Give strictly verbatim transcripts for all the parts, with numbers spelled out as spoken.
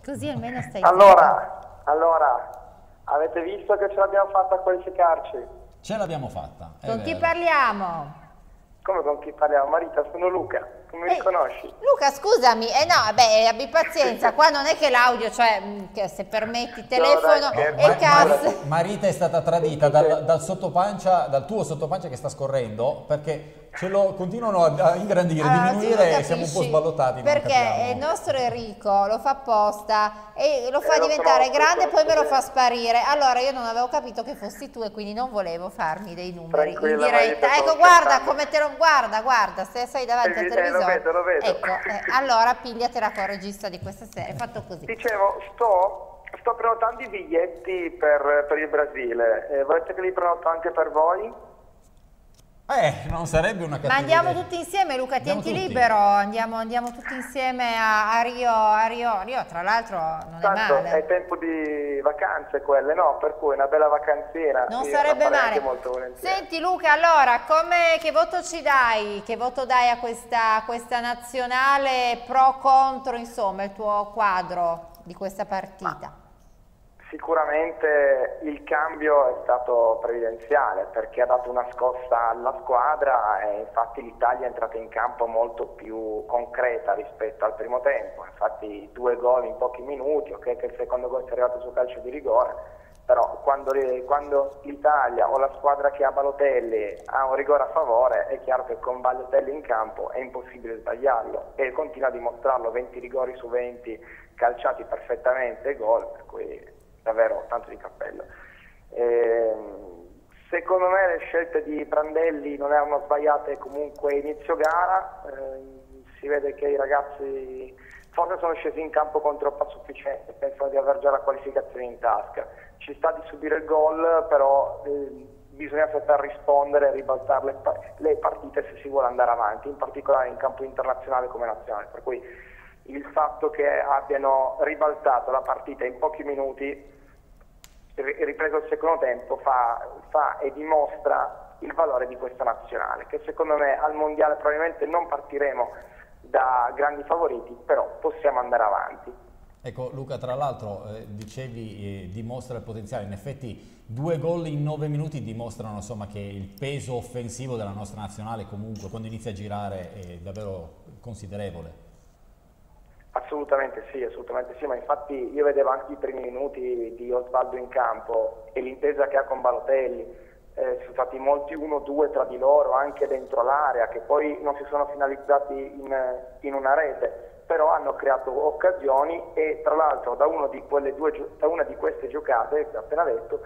Così almeno stai Allora, allora, avete visto che ce l'abbiamo fatta a qualificarci? Ce l'abbiamo fatta. Con chi parliamo? Come con chi parliamo? Marita, sono Luca, tu mi Ehi, riconosci? Luca, scusami, eh no, beh, abbi pazienza, qua non è che l'audio, cioè, mh, che se permetti, telefono dai, e cazzo. Mar- Marita è stata tradita dal, dal sottopancia, dal tuo sottopancia che sta scorrendo, perché ce lo continuano a, a ingrandire, Allora, tu diminuire non e siamo un po' capisci, sballottati. non perché capiamo. il nostro Enrico lo fa apposta e lo fa Eh, lo diventare conosco, grande e lo poi me lo conosco fa bene. sparire. Allora io non avevo capito che fossi tu e quindi non volevo farmi dei numeri in Tranquilla, diretta. Marita, Ecco, sto guarda scherzando. come te lo guarda, guarda, se sei davanti Eh, al eh, lo televisore. vedo, lo vedo. Ecco, eh, allora pigliatela con il regista di questa serie, fatto così. Dicevo, sto, sto prenotando i biglietti per, per il Brasile, eh, volete che li prenoto anche per voi? Eh, non sarebbe una cattiva Ma andiamo idea. tutti insieme, Luca, Andiamo tienti tutti. libero, andiamo, andiamo tutti insieme a, a Rio, a Rio, Rio, tra l'altro non è Tanto male. è tempo di vacanze quelle, no? Per cui una bella vacanzina. Non io sarebbe la farei male. anche molto volentieri. Senti Luca, allora, come, che voto ci dai? Che voto dai a questa, a questa nazionale pro contro, insomma, il tuo quadro di questa partita? Sicuramente il cambio è stato previdenziale perché ha dato una scossa alla squadra e infatti l'Italia è entrata in campo molto più concreta rispetto al primo tempo. Infatti due gol in pochi minuti, ok che il secondo gol è arrivato su calcio di rigore, però quando, quando l'Italia o la squadra che ha Balotelli ha un rigore a favore è chiaro che con Balotelli in campo è impossibile sbagliarlo e continua a dimostrarlo, venti rigori su venti calciati perfettamente gol, per cui davvero tanto di cappello. Eh, secondo me le scelte di Prandelli non erano sbagliate comunque inizio gara, eh, si vede che i ragazzi forse sono scesi in campo con troppa sufficienza, pensano di aver già la qualificazione in tasca. Ci sta di subire il gol, però eh, bisogna saper rispondere e ribaltare le, le partite se si vuole andare avanti, in particolare in campo internazionale come nazionale. Per cui il fatto che abbiano ribaltato la partita in pochi minuti, ripreso il secondo tempo, fa, fa e dimostra il valore di questa nazionale, che secondo me al mondiale probabilmente non partiremo da grandi favoriti, però possiamo andare avanti. Ecco Luca, tra l'altro eh, dicevi eh, dimostra il potenziale, in effetti due gol in nove minuti dimostrano insomma che il peso offensivo della nostra nazionale comunque quando inizia a girare è davvero considerevole. Assolutamente sì, assolutamente sì, ma infatti io vedevo anche i primi minuti di Osvaldo in campo e l'intesa che ha con Balotelli, eh, sono stati molti uno due tra di loro anche dentro l'area che poi non si sono finalizzati in, in una rete, però hanno creato occasioni e tra l'altro da, uno di quelle due, da una di queste giocate che ho appena detto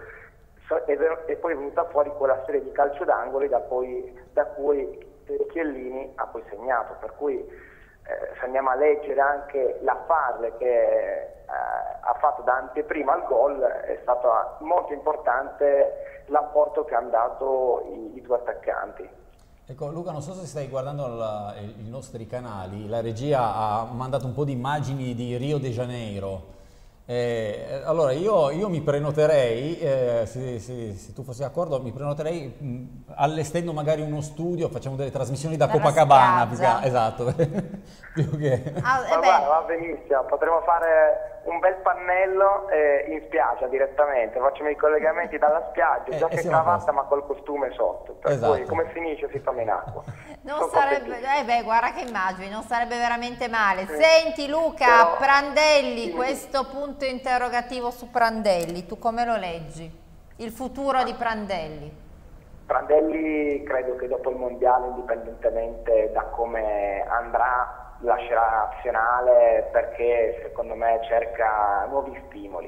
è poi venuta fuori quella serie di calcio d'angoli da, poi, da cui Chiellini ha poi segnato, per cui Eh, se andiamo a leggere anche la fase che eh, ha fatto da anteprima al gol, è stato molto importante l'apporto che hanno dato i, i due attaccanti. Ecco Luca, non so se stai guardando la, i nostri canali, la regia ha mandato un po' di immagini di Rio de Janeiro. Eh, allora io, io mi prenoterei, eh, se, se, se tu fossi d'accordo, mi prenoterei mh, allestendo magari uno studio, facciamo delle trasmissioni da Dalla Copacabana, spiaggia. più che- esatto, più che... Ah, eh Ma beh, guarda, va benissimo, potremmo fare un bel pannello eh, in spiaggia direttamente, facciamo i collegamenti dalla spiaggia, Eh, già e che siamo a cravatta posto. ma col costume sotto, per Esatto. cui come finisce si toma in acqua. non Sono sarebbe, contentissimo. eh beh, guarda che immagini, non sarebbe veramente male. Senti Luca, Però- Prandelli, Dimmi. questo punto interrogativo su Prandelli, tu come lo leggi? Il futuro di Prandelli? Prandelli credo che dopo il mondiale, indipendentemente da come andrà, lascerà la nazionale perché secondo me cerca nuovi stimoli.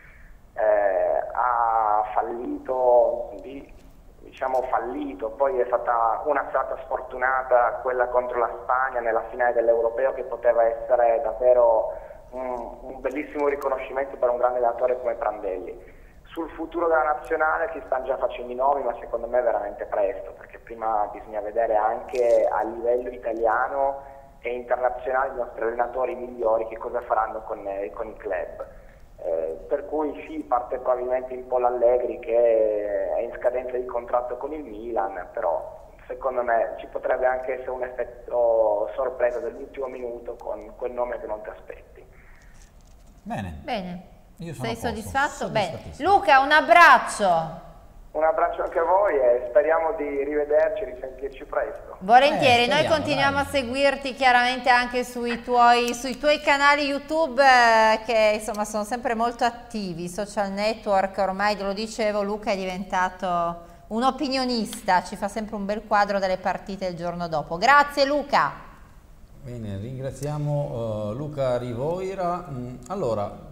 Eh, ha fallito, di- diciamo fallito, poi è stata una serata sfortunata quella contro la Spagna nella finale dell'Europeo che poteva essere davvero un, un bellissimo riconoscimento per un grande allenatore come Prandelli. Sul futuro della nazionale si stanno già facendo i nomi, ma secondo me è veramente presto, perché prima bisogna vedere anche a livello italiano e internazionale i nostri allenatori migliori che cosa faranno con, eh, con i club. Eh, per cui sì, parte probabilmente un po' l'Allegri che è in scadenza di contratto con il Milan, però secondo me ci potrebbe anche essere un effetto sorpresa dell'ultimo minuto con quel nome che non ti aspetti. Bene. Bene. Io sono Sei a posto, soddisfatto? Bene. soddisfattissimo. Luca, un abbraccio. Un abbraccio anche a voi e speriamo di rivederci, risentirci presto. Volentieri, Eh, noi speriamo, continuiamo dai. a seguirti chiaramente anche sui tuoi, sui tuoi canali YouTube eh, che insomma sono sempre molto attivi, social network, ormai te lo dicevo, Luca è diventato un opinionista, ci fa sempre un bel quadro delle partite il giorno dopo. Grazie Luca! Bene, ringraziamo uh, Luca Rivoira. Mm, allora,